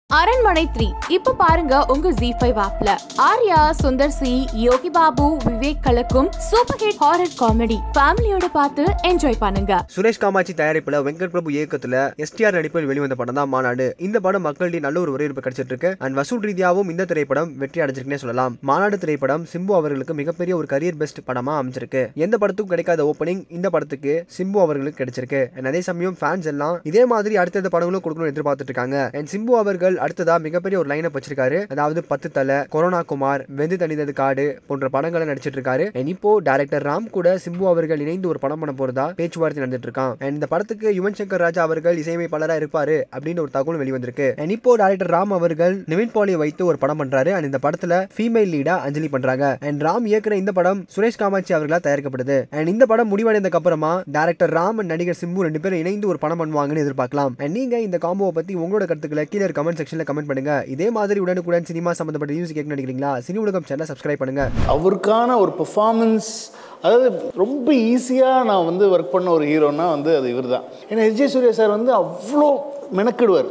அரண்மனை 3 இப்ப பாருங்க உங்க Z5 ஆப்ல. ஆர்யா, சுந்தர் சி, யோகி பாபு, விவேக் கலக்கும் சூப்பர் ஹிட் ஹாரர் காமெடி ஃபேமிலியோட பார்த்து என்ஜாய் பண்ணுங்க. சுரேஷ் காமாட்சி தயாரிப்புல வெங்கட் பிரபு இயக்கத்துல STR நடிப்பில் வெளிவந்த படம் தான் மாநாடு. இந்த படம் மக்களிடையே நல்ல ஒரு வரவேற்பு கிடைச்சிட்டு இருக்கு. அண்ட் வசூல் ரீதியாகவும் இந்த திரைப்படம் வெற்றி அடைஞ்சிருக்குன்னே சொல்லலாம். மாநாடு திரைப்படம் சிம்பு அவர்களுக்கு மிகப்பெரிய ஒரு கரியர் பெஸ்ட் படமா அமைஞ்சிருக்கு. எந்த படத்துக்கும் கிடைக்காத ஓப்பனிங் இந்த படத்துக்கு சிம்பு அவர்களுக்கு கிடைச்சிருக்கு. அதே சமயம் ஃபேன்ஸ் எல்லாம் இதே மாதிரி அடுத்த படங்களும் கொடுக்கணும்னு எதிர்பார்த்துட்டு இருக்காங்க. அண்ட் சிம்பு அவர்கள் அடுத்ததா மிகப்பெரிய ஒரு லைனப் வச்சிருக்காரு. அதாவது 10 தலை, கொரோனா குமார், வெந்து தனிதது காடு போன்ற படங்களை நடிச்சிட்டு இருக்காரு. இப்போ டைரக்டர் ராம் கூட சிம்பு அவர்கள் இணைந்து ஒரு படம் பண்ண போறதா பேச்சுவார்த்தை நடந்துட்டு இருக்கான். அண்ட் இந்த படத்துக்கு யுவன் சங்கர் ராஜா அவர்கள் இசையமைப்பாளரா இருப்பாரு அப்படின்னு ஒரு தகவல் வெளிவந்திருக்கு. அண்ட் இப்போ டைரக்டர் ராம் அவர்கள் நிவின் பாலியை வைத்து ஒரு படம் பண்றாரு. அண்ட் இந்த படத்துல ஃபீமேல் லீடா அஞ்சலி பண்றாங்க. அண்ட் ராம் இயக்குற இந்த படம் சுரேஷ் காமாட்சி அவர்களால் தயாரிக்கப்படுது. அண்ட் இந்த படம் முடிவடைந்ததுக்கு அப்புறமா டைரக்டர் ராம் அண்ட் நடிகர் சிம்பு 2 பேரும் இணைந்து ஒரு படம் பண்ணுவாங்கன்னு எதிர்பார்க்கலாம். அண்ட் நீங்க இந்த காம்போவை பத்தி உங்களோட கருத்துக்களை கீழே கமெண்ட் செக்ஷன்ல கமெண்ட் பண்ணுங்க. இதே மாதிரி உடனுக்குடன் சினிமா சம்பந்தப்பட்ட நியூஸ் கேட்க நினைக்கிறீங்களா? சினி உலகம் சேனலை சப்ஸ்கிரைப் பண்ணுங்க. அவருக்கான ஒரு பெர்ஃபார்மன்ஸ், அதாவது ரொம்ப ஈஸியாக நான் ஒர்க் பண்ண ஒரு ஹீரோனா அது இவர் தான். ஏன்னா எஸ்.ஜே. சூர்யா சார் அவ்வளோ மெனக்கிடுவார்.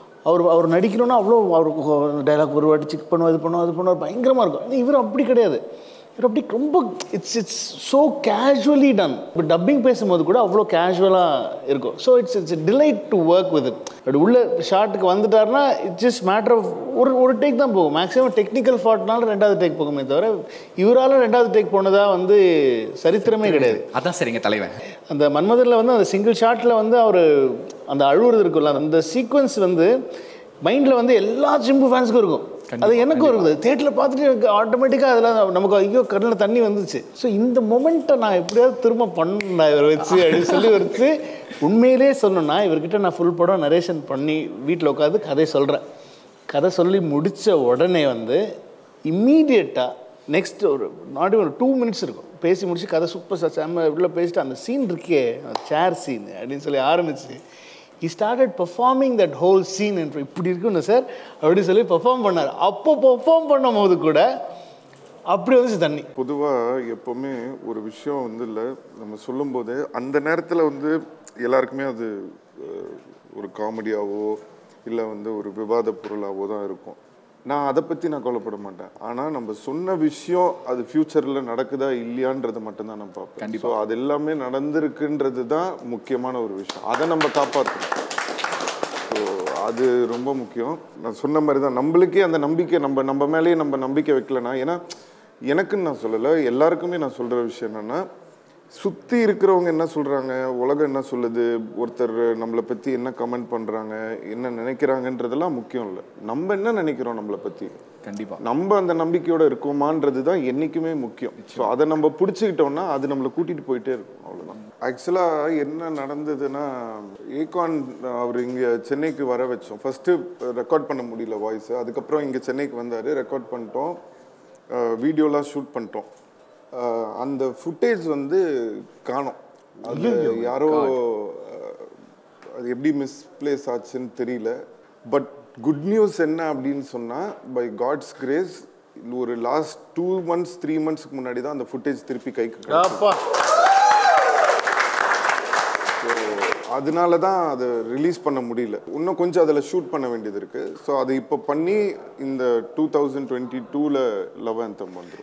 அவர் நடிக்கணும்னா அவ்வளோ அவருக்கு டைலாக் ஒரு வாட்டி செக் பண்ணுவோம், இது பண்ணுவோம், அது பண்ணுவார், பயங்கரமாக இருக்கும். ஆனால் இவர் அப்படி கிடையாது. இவர் அப்படி ரொம்ப இட்ஸ் ஸோ கேஷுவலி டன். இப்போ டப்பிங் பேசும்போது கூட அவ்வளோ கேஷுவலாக இருக்கும். So it's delight to work with it. அப்படி உள்ள ஷார்ட்டுக்கு வந்துட்டார்னா இட்ஸ் ஜஸ்ட் மேட்டர் ஆஃப் ஒரு டேக் தான் போகும். மேக்ஸிமம் டெக்னிக்கல் ஃபால்ட்னால 2வது டேக் போகுமே தவிர இவரால் 2வது டேக் போனதா சரித்திரமே கிடையாது. அதான் சரிங்க தலைவன். அந்த மன்மதனில் அந்த சிங்கிள் ஷாட்டில் அவர் அந்த அழுவுறது இருக்குல்ல, அந்த சீக்வன்ஸ் மைண்டில் எல்லா சிம்பு ஃபேன்ஸுக்கும் இருக்கும். அது எனக்கும் இருக்குது. தேட்டரில் பார்த்துட்டு எனக்கு ஆட்டோமேட்டிக்காக அதில் நமக்கு ஐயோ கண்ணில் தண்ணி வந்துச்சு. ஸோ இந்த மொமெண்ட்டை நான் எப்படியாவது திரும்ப பண்ண இவரை வச்சு அப்படின்னு சொல்லி வச்சு உண்மையிலே சொன்னோன்னா இவர்கிட்ட நான் ஃபுல் படம் நரேஷன் பண்ணி வீட்டில் உட்காந்து கதை சொல்கிறேன். கதை சொல்லி முடித்த உடனே இம்மீடியட்டாக நெக்ஸ்ட் ஒரு நாட் ஒரு 2 மினிட்ஸ் இருக்கும் பேசி முடிச்சு கதை சூப்பர் சார் செம்ம இவ்வளோ பேசிட்டு அந்த சீன் இருக்கே சேர் சீன் அப்படின்னு சொல்லி ஆரம்பிச்சு he started performing that whole scene. இப்படி இருக்குன்னு சார் அப்படி சொல்லி பெர்ஃபார்ம் பண்ணார். அப்போ பெர்ஃபார்ம் பண்ணும் போது கூட அப்படி தண்ணி. பொதுவாக எப்போவுமே ஒரு விஷயம் இல்லை நம்ம சொல்லும்போது அந்த நேரத்தில் எல்லாருக்குமே அது ஒரு காமெடியாவோ இல்லை ஒரு விவாத பொருளாவோ தான் இருக்கும். நான் அதை பற்றி நான் கவலைப்பட மாட்டேன். ஆனால் நம்ம சொன்ன விஷயம் அது ஃப்யூச்சரில் நடக்குதா இல்லையான்றது மட்டும்தான் நான் பார்ப்பேன். கண்டிப்பாக அது எல்லாமே நடந்திருக்குன்றது தான் முக்கியமான ஒரு விஷயம். அதை நம்ம காப்பாற்றணும். ஸோ அது ரொம்ப முக்கியம். நான் சொன்ன மாதிரி தான் நம்மளுக்கே அந்த நம்பிக்கை நம்ம மேலேயே நம்ம நம்பிக்கை வைக்கலன்னா, ஏன்னா எனக்குன்னு நான் சொல்லலை, எல்லாருக்குமே நான் சொல்கிற விஷயம் என்னென்னா, சுற்றி இருக்கிறவங்க என்ன சொல்கிறாங்க, உலகம் என்ன சொல்லுது, ஒருத்தர் நம்மளை பற்றி என்ன கமெண்ட் பண்ணுறாங்க, என்ன நினைக்கிறாங்கன்றதெல்லாம் முக்கியம் இல்லை. நம்ம என்ன நினைக்கிறோம் நம்மளை பற்றி, கண்டிப்பாக நம்ம அந்த நம்பிக்கையோடு இருக்கோமான்றது தான் என்றைக்குமே முக்கியம். ஸோ அதை நம்ம பிடிச்சிக்கிட்டோம்னா அது நம்மளை கூட்டிகிட்டு போயிட்டே இருக்கும். அவ்வளோதான். ஆக்சுவலாக என்ன நடந்ததுன்னா, ஏகான் அவர் இங்கே சென்னைக்கு வர வச்சோம். ஃபஸ்ட்டு ரெக்கார்ட் பண்ண முடியல வாய்ஸு. அதுக்கப்புறம் இங்கே சென்னைக்கு வந்தார், ரெக்கார்ட் பண்ணிட்டோம், வீடியோலாம் ஷூட் பண்ணிட்டோம். அந்த ஃபுட்டேஜ் காணோம். அது யாரோ அது எப்படி மிஸ்பிளேஸ் ஆச்சுன்னு தெரியல. பட் குட் நியூஸ் என்ன அப்படின்னு சொன்னால், பை காட்ஸ் கிரேஸ் ஒரு லாஸ்ட் 2 months 3 monthsக்கு முன்னாடி தான் அந்த ஃபுட்டேஜ் திருப்பி கைக்கு கிடைக்கும். அதனால தான் அதை ரிலீஸ் பண்ண முடியல. இன்னும் கொஞ்சம் அதில் ஷூட் பண்ண வேண்டியது இருக்குது. ஸோ அதை இப்போ பண்ணி இந்த 2022ல் லவ் ஆந்தம் வந்துடும்.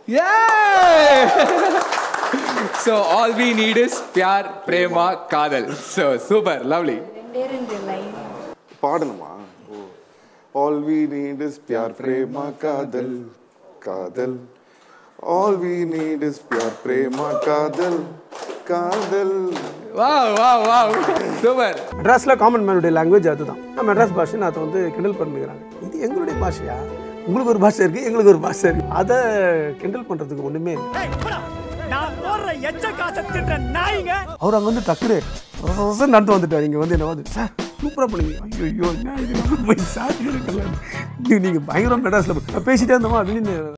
So all we need is pyar prema kadal. So super lovely. பாடணுமா? All we need is pyar prema kadal kadal. All we need is pyar prema kadal kadal. Wow super. மெட்ராஸ்ல common மேனுடைய language அதுதான். மெட்ராஸ் பாஷை அதை கிண்டல் பண்ணுகிறாங்க. இது எங்களுடைய பாஷையா? உங்களுக்கு ஒரு பாஷை இருக்கு, எங்களுக்கு ஒரு பாஷை இருக்கு. அதை கிண்டல் பண்றதுக்கு ஒண்ணுமே இல்லை. அவர் அங்கே டக்குனு நடந்து வந்துட்டார். இங்கே என்ன சார் சூப்பராக பண்ணுவீங்க, ஐயோ போய் சார் நீங்க பயங்கரம் மெட்ராஸ்ல பேசிட்டே இருந்தோமா அப்படின்னு